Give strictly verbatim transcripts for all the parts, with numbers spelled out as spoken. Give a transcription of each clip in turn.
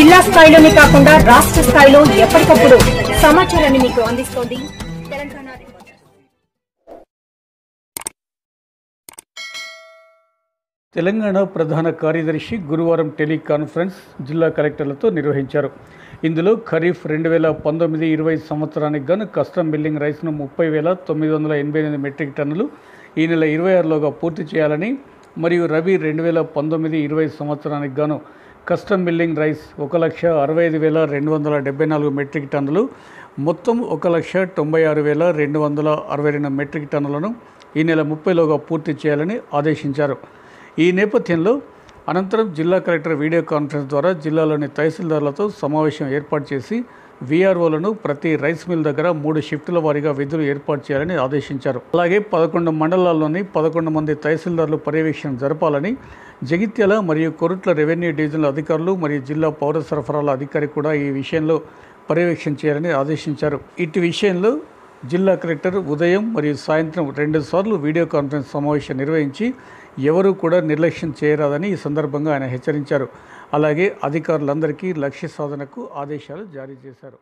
జిల్లా స్థాయిలోనే కాకుండా రాష్ట్ర స్థాయిలో ఎప్పటికప్పుడు సమాచారాన్ని మీకు అందిస్తోంది తెలంగాణ రిపోర్టర్. తెలంగాణ ప్రధాన కార్యదర్శి గురువారం టెలికాన్ఫరెన్స్ జిల్లా కలెక్టర్లతో నిర్వహించారు. ఇందులో ఖరీఫ్ రెండు వేల పంతొమ్మిది ఇరవై సంవత్సరానికి గాను కస్టమ్ బిల్లింగ్ రైస్ను ముప్పై వేల తొమ్మిది వందల ఎనభై ఎనిమిది మెట్రిక్ టన్నులు ఈ నెల ఇరవై ఆరులోగా పూర్తి చేయాలని, మరియు రబీ రెండు వేల పంతొమ్మిది ఇరవై సంవత్సరానికి గాను కస్టమ్ బిల్లింగ్ రైస్ ఒక లక్ష అరవై ఐదు వేల రెండు వందల డెబ్బై నాలుగు మెట్రిక్ టన్నులు, మొత్తం ఒక లక్ష తొంభై ఆరు వేల రెండు వందల అరవై రెండు మెట్రిక్ టన్నులను ఈ నెల ముప్పైలోగా పూర్తి చేయాలని ఆదేశించారు. ఈ నేపథ్యంలో అనంతరం జిల్లా కలెక్టర్ వీడియో కాన్ఫరెన్స్ ద్వారా జిల్లాలోని తహసీల్దార్లతో సమావేశం ఏర్పాటు చేసి వీఆర్ఓలను ప్రతి రైస్ మిల్ దగ్గర మూడు షిఫ్టుల వారీగా విధులు ఏర్పాటు చేయాలని ఆదేశించారు. అలాగే పదకొండు మండలాల్లోని పదకొండు మంది తహసీల్దార్లు పర్యవేక్షణ జరపాలని, జగిత్యాల మరియు కొరుట్ల రెవెన్యూ డివిజనల్ అధికారులు మరియు జిల్లా పౌర సరఫరాల అధికారి కూడా ఈ విషయంలో పర్యవేక్షణ చేయాలని ఆదేశించారు. ఇటు విషయంలో జిల్లా కలెక్టర్ ఉదయం మరియు సాయంత్రం రెండు సార్లు వీడియో కాన్ఫరెన్స్ సమావేశం నిర్వహించి ఎవరూ కూడా నిర్లక్ష్యం చేయరాదని ఈ సందర్భంగా ఆయన హెచ్చరించారు. అలాగే అధికారులందరికీ లక్ష్య సాధనకు ఆదేశాలు జారీ చేశారు.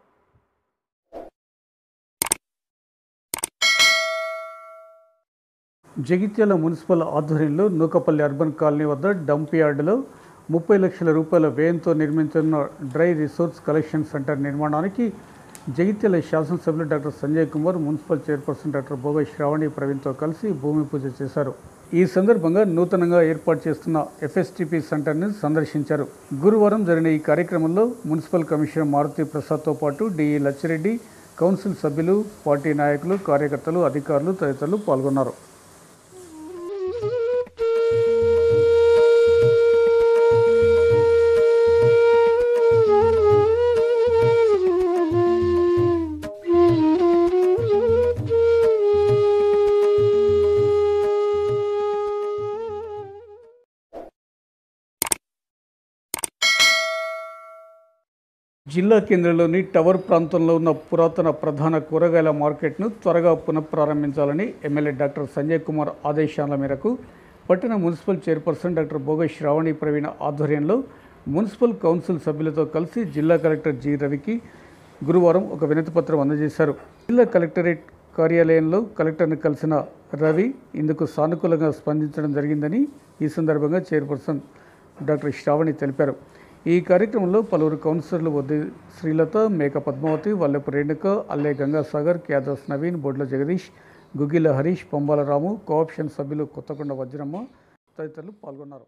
జగిత్యాల మున్సిపల్ ఆధ్వర్యంలో నూకపల్లి అర్బన్ కాలనీ వద్ద డంప్ యార్డులో ముప్పై లక్షల రూపాయల వ్యయంతో నిర్మించిన డ్రై రిసోర్స్ కలెక్షన్ సెంటర్ నిర్మాణానికి జగిత్యాల శాసనసభ్యులు doctor Sanjay Kumar, municipal chairperson doctor Bhoga Sravani ప్రవీణ్తో కలిసి భూమి పూజ చేశారు. ఈ సందర్భంగా నూతనంగా ఏర్పాటు చేస్తున్న ఎఫ్ఎస్టిపి సెంటర్ని సందర్శించారు. గురువారం జరిగిన ఈ కార్యక్రమంలో మున్సిపల్ కమిషనర్ మారుతి ప్రసాద్తో పాటు డిఈ లచ్చిరెడ్డి, కౌన్సిల్ సభ్యులు, పార్టీ నాయకులు, కార్యకర్తలు, అధికారులు తదితరులు పాల్గొన్నారు. జిల్లా కేంద్రంలోని టవర్ ప్రాంతంలో ఉన్న పురాతన ప్రధాన కూరగాయల మార్కెట్ను త్వరగా పునఃప్రారంభించాలని ఎమ్మెల్యే డాక్టర్ సంజయ్ కుమార్ ఆదేశాల మేరకు పట్టణ municipal chairperson doctor Bhoga Shravani ప్రవీణ ఆధ్వర్యంలో మున్సిపల్ కౌన్సిల్ సభ్యులతో కలిసి జిల్లా కలెక్టర్ జి రవికి గురువారం ఒక వినతిపత్రం అందజేశారు. జిల్లా కలెక్టరేట్ కార్యాలయంలో కలెక్టర్ని కలిసిన రవి ఇందుకు సానుకూలంగా స్పందించడం జరిగిందని ఈ సందర్భంగా చైర్పర్సన్ డాక్టర్ శ్రావణి తెలిపారు. ఈ కార్యక్రమంలో పలువురు కౌన్సిలర్లు వద్ది శ్రీలత, మేక పద్మావతి, వల్లెపు రేణుక, అల్లే గంగాసాగర్, క్యాదర్స్ నవీన్, బొడ్ల జగదీష్, గుగ్గిల హరీష్, పొంబాల రాము, కోఆప్షన్ సభ్యులు కొత్తకొండ వజ్రమ్మ తదితరులు పాల్గొన్నారు.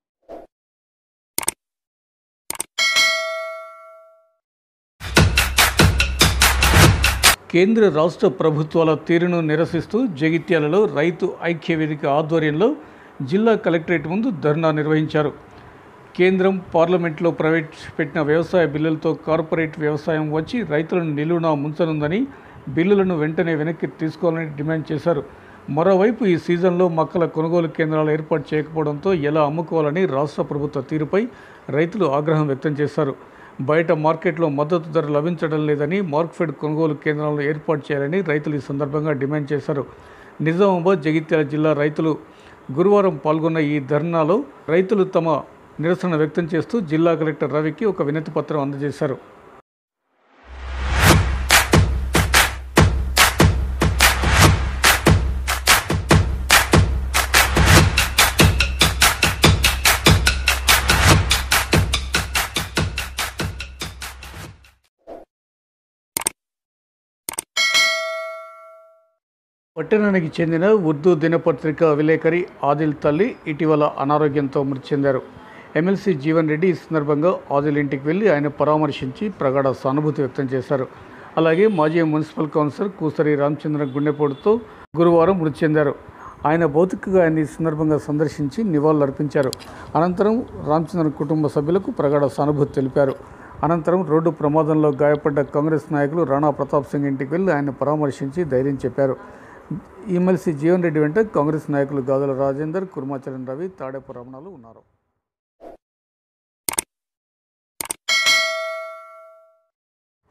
కేంద్ర రాష్ట్ర ప్రభుత్వాల తీరును నిరసిస్తూ జగిత్యాలలో రైతు ఐక్య వేదిక ఆధ్వర్యంలో జిల్లా కలెక్టరేట్ ముందు ధర్నా నిర్వహించారు. కేంద్రం పార్లమెంట్లో ప్రవేశపెట్టిన వ్యవసాయ బిల్లులతో కార్పొరేట్ వ్యవసాయం వచ్చి రైతులను నిలువునా ముంచనుందని, బిల్లులను వెంటనే వెనక్కి తీసుకోవాలని డిమాండ్ చేశారు. మరోవైపు ఈ సీజన్లో మొక్కల కొనుగోలు కేంద్రాలు ఏర్పాటు చేయకపోవడంతో ఎలా అమ్ముకోవాలని రాష్ట్ర ప్రభుత్వ తీరుపై రైతులు ఆగ్రహం వ్యక్తం చేశారు. బయట మార్కెట్లో మద్దతు ధర లభించడం లేదని, మార్క్ఫెడ్ కొనుగోలు కేంద్రాలను ఏర్పాటు చేయాలని రైతులు ఈ సందర్భంగా డిమాండ్ చేశారు. నిజామాబాద్, జగిత్యాల జిల్లా రైతులు గురువారం పాల్గొన్న ఈ ధర్నాలో రైతులు తమ నిరసన వ్యక్తం చేస్తూ జిల్లా కలెక్టర్ రవికి ఒక వినతి పత్రం అందజేశారు. పట్టణానికి చెందిన ఉర్దూ దినపత్రిక విలేకరి ఆదిల్ తల్లి ఇటీవల అనారోగ్యంతో మృతి చెందారు. ఎమ్మెల్సీ జీవన్ రెడ్డి ఈ సందర్భంగా ఆదిల్ ఇంటికి వెళ్లి ఆయన పరామర్శించి ప్రగాఢ సానుభూతి వ్యక్తం చేశారు. అలాగే మాజీ మున్సిపల్ కౌన్సిలర్ కూసరి రామచంద్ర గుండెపోటుతో గురువారం మృతి చెందారు. ఆయన భౌతికంగా ఆయన ఈ సందర్భంగా సందర్శించి నివాళులర్పించారు. అనంతరం రామచంద్రన్ కుటుంబ సభ్యులకు ప్రగాఢ సానుభూతి తెలిపారు. అనంతరం రోడ్డు ప్రమాదంలో గాయపడ్డ కాంగ్రెస్ నాయకులు రాణా ప్రతాప్ సింగ్ ఇంటికి వెళ్లి ఆయన పరామర్శించి ధైర్యం చెప్పారు. ఎమ్మెల్సీ జీవన్ రెడ్డి వెంట కాంగ్రెస్ నాయకులు గాదుల రాజేందర్, కుర్మాచలం రవి, తాడేపు రమణాలు ఉన్నారు.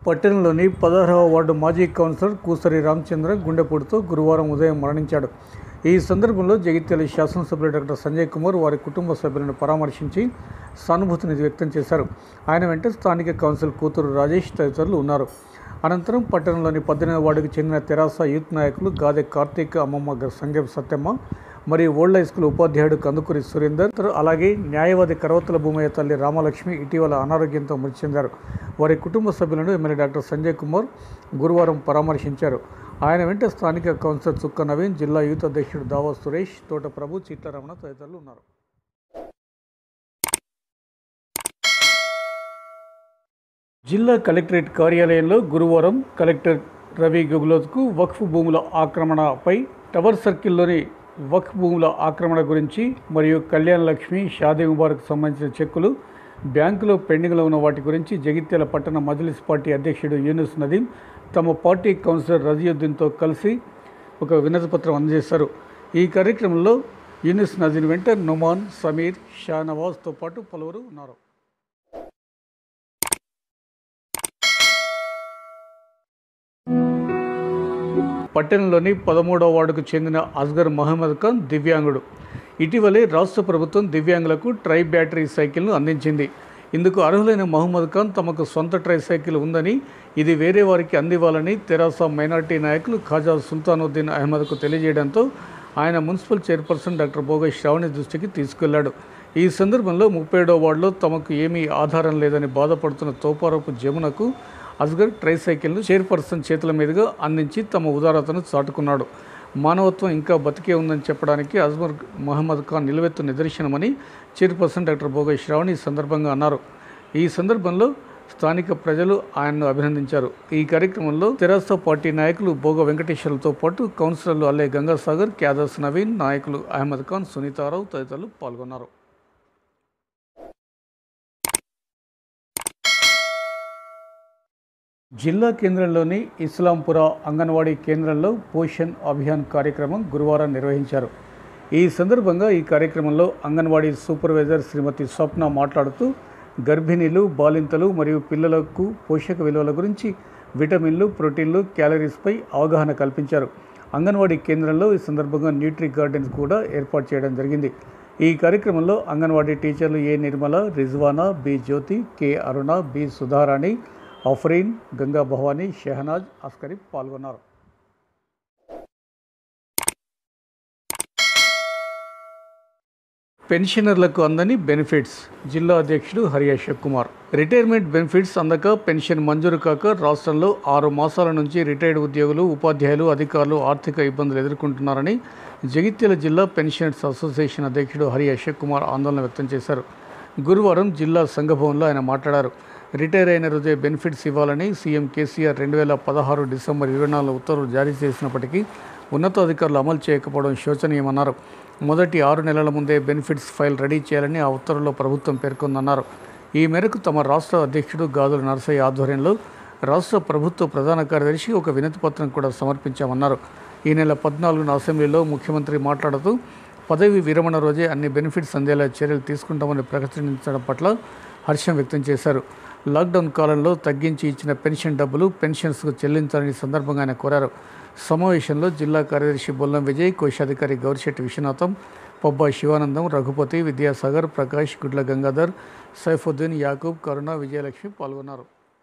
పట్టణంలోని పదహారవ వార్డు మాజీ కౌన్సిలర్ కూసరి రామచంద్ర గుండెపోటుతో గురువారం ఉదయం మరణించాడు. ఈ సందర్భంలో జగిత్యాల శాసనసభ్యులు డాక్టర్ సంజయ్ కుమార్ వారి కుటుంబ సభ్యులను పరామర్శించి సానుభూతిని వ్యక్తం చేశారు. ఆయన వెంట స్థానిక కౌన్సిల్ కూతురు రాజేష్ తదితరులు ఉన్నారు. అనంతరం పట్టణంలోని పద్దెనిమిది వార్డుకు చెందిన తెరాస యూత్ నాయకులు గాదె కార్తీక్, అమ్మమ్మ సంగెం సత్యమ్మ మరియు ఓల్డ్ హై స్కూల్ ఉపాధ్యాయుడు కందుకూరి సురేందర్, అలాగే న్యాయవాది కరవతల భూమయ్య తల్లి రామలక్ష్మి ఇటీవల అనారోగ్యంతో మృతి చెందారు. వారి కుటుంబ సభ్యులను ఎమ్మెల్యే డాక్టర్ సంజయ్ కుమార్ గురువారం పరామర్శించారు. ఆయన వెంట స్థానిక కౌన్సిలర్ చుక్క నవీన్, జిల్లా యూత్ అధ్యక్షుడు దావా సురేష్, తోట ప్రభు, చిట్టారమణ తదితరులు ఉన్నారు. జిల్లా కలెక్టరేట్ కార్యాలయంలో గురువారం కలెక్టర్ రవి గెహ్లోత్కు వక్ఫ్ భూముల ఆక్రమణపై టవర్ సర్కిల్లోని వక్ఫ్ భూముల ఆక్రమణ గురించి మరియు కళ్యాణ లక్ష్మి, షాదీ ముబారక్ సంబంధించిన చెక్కులు, బ్యాంకులో పెండింగ్లో ఉన్న వాటి గురించి జగిత్యాల పట్టణ మజ్లిస్ పార్టీ అధ్యక్షుడు యూనుస్ నదీం తమ పార్టీ కౌన్సిలర్ రజియుద్దీన్తో కలిసి ఒక వినతిపత్రం అందజేశారు. ఈ కార్యక్రమంలో యూనుస్ నదీం వెంట నుమాన్, సమీర్, షానవాజ్తో పాటు పలువురు ఉన్నారు. పట్టణంలోని పదమూడవ వార్డుకు చెందిన అస్గర్ మహమ్మద్ ఖాన్ దివ్యాంగుడు. ఇటీవలే రాష్ట్ర ప్రభుత్వం దివ్యాంగులకు ట్రై బ్యాటరీ సైకిల్ను అందించింది. ఇందుకు అర్హులైన మహమ్మద్ ఖాన్ తమకు సొంత ట్రై సైకిల్ ఉందని, ఇది వేరే వారికి అందివ్వాలని తెరాస మైనార్టీ నాయకులు ఖాజా సుల్తానుద్దీన్ అహ్మద్కు తెలియజేయడంతో ఆయన municipal chairperson doctor Boga Sravani దృష్టికి తీసుకెళ్లాడు. ఈ సందర్భంలో ముప్పై ఏడవ వార్డులో తమకు ఏమీ ఆధారం లేదని బాధపడుతున్న తోపారపు జమునకు అస్గర్ ట్రై సైకిల్ను చైర్పర్సన్ చేతుల మీదుగా అందించి తమ ఉదారతను చాటుకున్నాడు. మానవత్వం ఇంకా బతికే ఉందని చెప్పడానికి అస్గర్ మహమ్మద్ ఖాన్ నిలువెత్తు నిదర్శనమని చైర్పర్సన్ డాక్టర్ బోగ శ్రావణి సందర్భంగా అన్నారు. ఈ సందర్భంలో స్థానిక ప్రజలు ఆయన్ను అభినందించారు. ఈ కార్యక్రమంలో తెరాస పార్టీ నాయకులు బోగ వెంకటేశ్వర్లతో పాటు కౌన్సిలర్లు అల్లే గంగాసాగర్, క్యాదర్స్ నవీన్, నాయకులు అహ్మద్ ఖాన్, సునీతారావు తదితరులు పాల్గొన్నారు. జిల్లా కేంద్రంలోని ఇస్లాంపుర అంగన్వాడీ కేంద్రంలో పోషణ్ అభియాన్ కార్యక్రమం గురువారం నిర్వహించారు. ఈ సందర్భంగా ఈ కార్యక్రమంలో అంగన్వాడీ సూపర్వైజర్ శ్రీమతి స్వప్న మాట్లాడుతూ గర్భిణీలు, బాలింతలు మరియు పిల్లలకు పోషక విలువల గురించి, విటమిన్లు, ప్రోటీన్లు, క్యాలరీస్పై అవగాహన కల్పించారు. అంగన్వాడీ కేంద్రంలో ఈ సందర్భంగా న్యూట్రీ గార్డెన్స్ కూడా ఏర్పాటు చేయడం జరిగింది. ఈ కార్యక్రమంలో అంగన్వాడీ టీచర్లు A Nirmala, Rizwana, B Jyoti, K Aruna, B Sudharani, Afreen, Ganga Bhavani, Shehnaz, Askari పాల్గొన్నారు. పెన్షనర్లకు అందని బెనిఫిట్స్. జిల్లా అధ్యక్షుడు హరి అశోక్ కుమార్. రిటైర్మెంట్ బెనిఫిట్స్ అందక పెన్షన్ మంజూరు కాక రాష్ట్రంలో ఆరు మాసాల నుంచి రిటైర్డ్ ఉద్యోగులు, ఉపాధ్యాయులు, అధికారులు ఆర్థిక ఇబ్బందులు ఎదుర్కొంటున్నారని జగిత్యాల జిల్లా పెన్షనర్స్ అసోసియేషన్ అధ్యక్షుడు హరి అశోక్ కుమార్ ఆందోళన వ్యక్తం చేశారు. గురువారం జిల్లా సంఘభవన్లో ఆయన మాట్లాడారు. రిటైర్ అయిన రోజే బెనిఫిట్స్ ఇవ్వాలని సీఎం కేసీఆర్ రెండు వేల పదహారు డిసెంబర్ ఇరవై నాలుగు ఉత్తర్వులు జారీ చేసినప్పటికీ ఉన్నతాధికారులు అమలు చేయకపోవడం శోచనీయమన్నారు. మొదటి ఆరు నెలల ముందే బెనిఫిట్స్ ఫైల్ రెడీ చేయాలని ఆ ఉత్తర్వుల్లో ప్రభుత్వం పేర్కొందన్నారు. ఈ మేరకు తమ రాష్ట్ర అధ్యక్షుడు గాదుల నరసయ్య ఆధ్వర్యంలో రాష్ట్ర ప్రభుత్వ ప్రధాన కార్యదర్శి ఒక వినతి పత్రం కూడా సమర్పించామన్నారు. ఈ నెల పద్నాలుగున అసెంబ్లీలో ముఖ్యమంత్రి మాట్లాడుతూ పదవి విరమణ రోజే అన్ని బెనిఫిట్స్ అందేలా చర్యలు తీసుకుంటామని ప్రకటించడం పట్ల హర్షం వ్యక్తం చేశారు. లాక్డౌన్ కాలంలో తగ్గించి ఇచ్చిన పెన్షన్ డబ్బులు పెన్షన్స్కు చెల్లించాలని సందర్భంగా ఆయన కోరారు. సమావేశంలో జిల్లా కార్యదర్శి బొల్లం విజయ్, కోశాధికారి గౌరిశెట్టి విశ్వనాథం, పబ్బా శివానందం, రఘుపతి, విద్యాసాగర్, ప్రకాష్, గుడ్ల గంగాధర్, సైఫుద్దీన్, యాకూబ్, కరుణ, విజయలక్ష్మి పాల్గొన్నారు.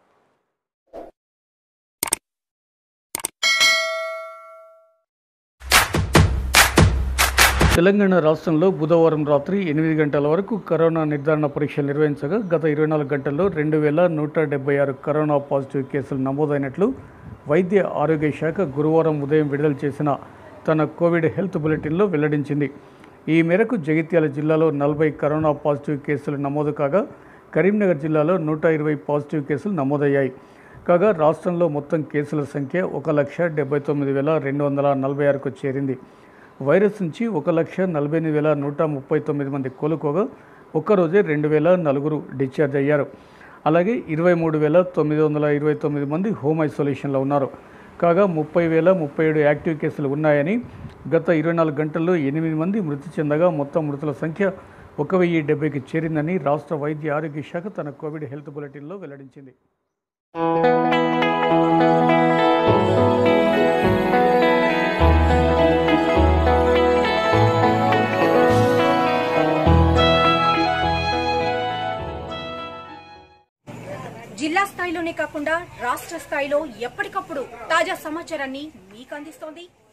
తెలంగాణ రాష్ట్రంలో బుధవారం రాత్రి ఎనిమిది గంటల వరకు కరోనా నిర్ధారణ పరీక్షలు నిర్వహించగా గత ఇరవై నాలుగు గంటల్లో రెండు వేల నూట డెబ్బై ఆరు కరోనా పాజిటివ్ కేసులు నమోదైనట్లు వైద్య ఆరోగ్య శాఖ గురువారం ఉదయం విడుదల చేసిన తన కోవిడ్ హెల్త్ బులెటిన్లో వెల్లడించింది. ఈ మేరకు జగిత్యాల జిల్లాలో నలభై కరోనా పాజిటివ్ కేసులు నమోదు కాగా కరీంనగర్ జిల్లాలో నూట ఇరవై పాజిటివ్ కేసులు నమోదయ్యాయి. కాగా రాష్ట్రంలో మొత్తం కేసుల సంఖ్య ఒక లక్ష డెబ్బై తొమ్మిది వేల రెండు వందల నలభై ఆరుకు చేరింది. వైరస్ నుంచి ఒక లక్ష నలభై ఎనిమిది వేల నూట ముప్పై తొమ్మిది మంది కోలుకోగా ఒక్కరోజే రెండు వేల నలుగురు డిశ్చార్జ్ అయ్యారు. అలాగే ఇరవై మూడు వేల తొమ్మిది వందల ఇరవై తొమ్మిది మంది హోమ్ ఐసోలేషన్లో ఉన్నారు. కాగా ముప్పై వేల ముప్పై ఏడు యాక్టివ్ కేసులు ఉన్నాయని, గత ఇరవై నాలుగు గంటల్లో ఎనిమిది మంది మృతి చెందగా మొత్తం మృతుల సంఖ్య ఒక వెయ్యి డెబ్బైకి చేరిందని రాష్ట్ర వైద్య ఆరోగ్య శాఖ తన కోవిడ్ హెల్త్ బులెటిన్లో వెల్లడించింది. జిల్లా స్థాయిలోనే కాకుండా రాష్ట్ర స్థాయిలో ఎప్పటికప్పుడు తాజా సమాచారాన్ని మీకు అందిస్తోంది